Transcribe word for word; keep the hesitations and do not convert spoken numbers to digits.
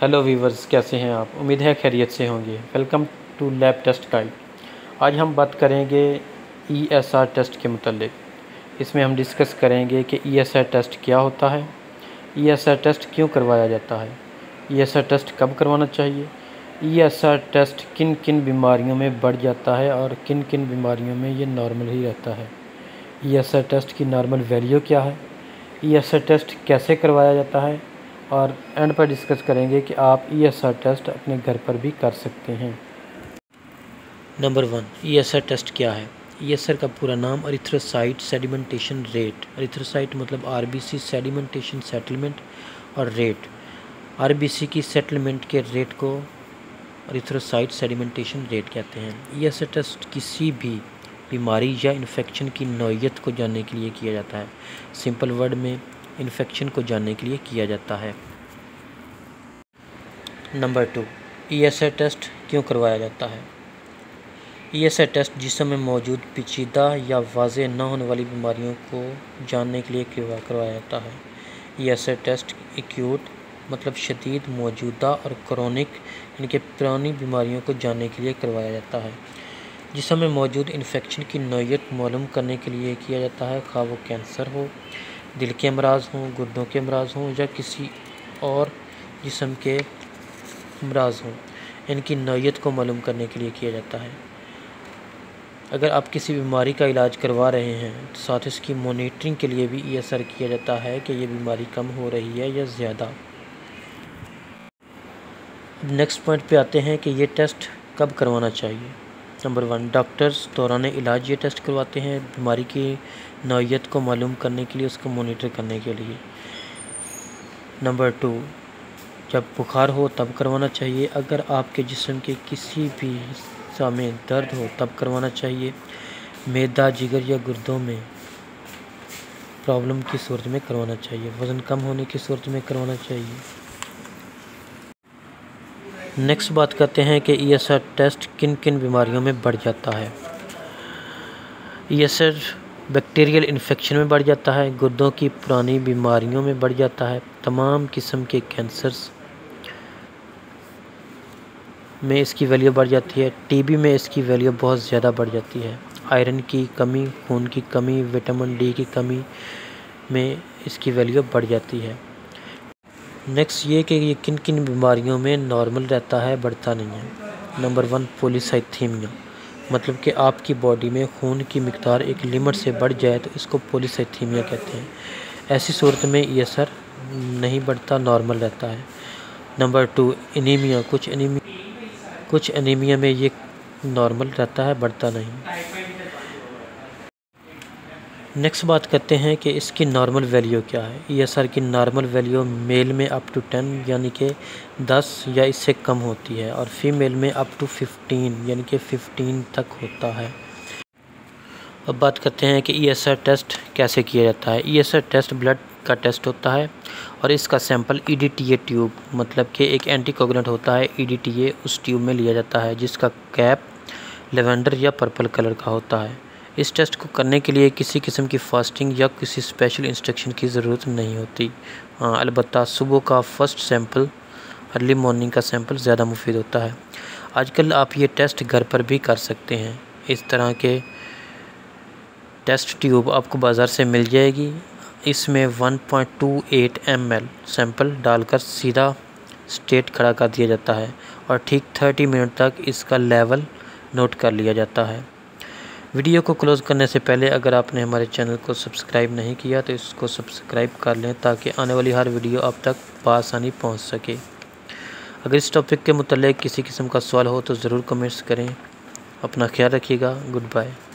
Hello viewers, कैसे हैं आप? उम्मीद है खैरियत से होंगे। Welcome to lab test guide. आज हम बात करेंगे ई एस आर टेस्ट के मुतालिक। इसमें हम डिस्कस करेंगे कि ई एस आर टेस्ट क्या होता है, ई एस आर टेस्ट क्यों करवाया जाता है, ई एस आर टेस्ट कब करवाना चाहिए, ई एस आर टेस्ट किन किन बीमारियों में बढ़ जाता है और किन किन बीमारियों में ये नॉर्मल ही रहता है, ई एस आर टेस्ट की नॉर्मल वैल्यू क्या है, ई एस आर टेस्ट कैसे करवाया जाता है, और एंड पर डिस्कस करेंगे कि आप ई एस आर टेस्ट अपने घर पर भी कर सकते हैं। Number one, E S R test क्या है? ई एस आर का पूरा नाम एरिथ्रोसाइट सेडिमेंटेशन रेट। एरिथ्रोसाइट मतलब R B C, sedimentation settlement और रेट। आर बी सी की सेटलमेंट के रेट को एरिथ्रोसाइट सेडिमेंटेशन रेट कहते हैं। ई एस आर टेस्ट किसी भी बीमारी या इन्फेक्शन की नौइयत को जानने के लिए किया जाता है। सिंपल वर्ड में इन्फेक्शन को जानने के लिए किया जाता है। Number two, E S R test क्यों करवाया जाता है? ई एस आर टेस्ट जिस्म में मौजूद पेचीदा या वाज़ेह न होने वाली बीमारियों को जानने के लिए करवाया जाता है। E S R test acute मतलब शदीद, मौजूदा और क्रोनिक यानी कि पुरानी बीमारियों को जानने के लिए करवाया जाता है। जिस्म में मौजूद इन्फेक्शन की नौइयत मालूम करने के लिए किया जाता है, खा वो कैंसर हो, दिल के अमराज हों, गुर्दों के अमराज हों या किसी और जिस्म के अमराज हों, इनकी नौइयत को मालूम करने के लिए किया जाता है। अगर आप किसी बीमारी का इलाज करवा रहे हैं तो साथ इसकी मॉनिटरिंग के लिए भी ई एस आर किया जाता है कि ये बीमारी कम हो रही है या ज़्यादा। अब नेक्स्ट पॉइंट पे आते हैं कि ये टेस्ट कब करवाना चाहिए। नंबर वन, डॉक्टर्स दौरान इलाज ये टेस्ट करवाते हैं बीमारी की नौइयत को मालूम करने के लिए, उसको मॉनिटर करने के लिए। नंबर टू, जब बुखार हो तब करवाना चाहिए। अगर आपके जिस्म के किसी भी हिस्सा में दर्द हो तब करवाना चाहिए। मैदा, जिगर या गुर्दों में प्रॉब्लम की सूरत में करवाना चाहिए। वज़न कम होने की सूरत में करवाना चाहिए। नेक्स्ट बात करते हैं कि ई एस आर टेस्ट किन किन बीमारियों में बढ़ जाता है। E S R bacterial infection में बढ़ जाता है, गुर्दों की पुरानी बीमारियों में बढ़ जाता है, तमाम किस्म के कैंसर्स में इसकी वैल्यू बढ़ जाती है, टी बी में इसकी वैल्यू बहुत ज़्यादा बढ़ जाती है, आयरन की कमी, खून की कमी, विटामिन डी की कमी में इसकी वैल्यू बढ़ जाती है। नेक्स्ट ये कि ये किन किन बीमारियों में नॉर्मल रहता है, बढ़ता नहीं है। नंबर वन, पॉलीसाइथीमिया मतलब कि आपकी बॉडी में खून की मिकदार एक लिमिट से बढ़ जाए तो इसको पॉलीसाइथीमिया कहते हैं। ऐसी सूरत में ई एस आर नहीं बढ़ता, नॉर्मल रहता है। Number two, anaemia. कुछ एनीमिया कुछ एनीमिया में ये नॉर्मल रहता है, बढ़ता नहीं। नेक्स्ट बात करते हैं कि इसकी नॉर्मल वैल्यू क्या है। ई एस आर की नॉर्मल वैल्यू मेल में अप टू टेन यानी कि दस या इससे कम होती है और फीमेल में अप टू फिफ्टीन यानी कि फिफ्टीन तक होता है। अब बात करते हैं कि ई एस आर टेस्ट कैसे किया जाता है। E S R test blood का टेस्ट होता है और इसका sample E D T A tube मतलब कि एक एंटीकोगुलेंट होता है, ई डी टी ए उस ट्यूब में लिया जाता है जिसका कैप लेवेंडर या पर्पल कलर का होता है। इस टेस्ट को करने के लिए किसी किस्म की फास्टिंग या किसी स्पेशल इंस्ट्रक्शन की ज़रूरत नहीं होती। हाँ, अलबत्ता सुबह का फर्स्ट सैंपल, अर्ली मॉर्निंग का सैंपल ज़्यादा मुफीद होता है। आजकल आप ये टेस्ट घर पर भी कर सकते हैं। इस तरह के टेस्ट ट्यूब आपको बाज़ार से मिल जाएगी। इसमें one point two eight ml एल सैंपल डालकर सीधा स्ट्रेट खड़ा कर दिया जाता है और ठीक थर्टी मिनट तक इसका लेवल नोट कर लिया जाता है। वीडियो को क्लोज़ करने से पहले अगर आपने हमारे चैनल को सब्सक्राइब नहीं किया तो इसको सब्सक्राइब कर लें ताकि आने वाली हर वीडियो आप तक बआसानी पहुंच सके। अगर इस टॉपिक के मुताल्लिक़ किसी किस्म का सवाल हो तो ज़रूर कमेंट्स करें। अपना ख्याल रखिएगा। Good bye.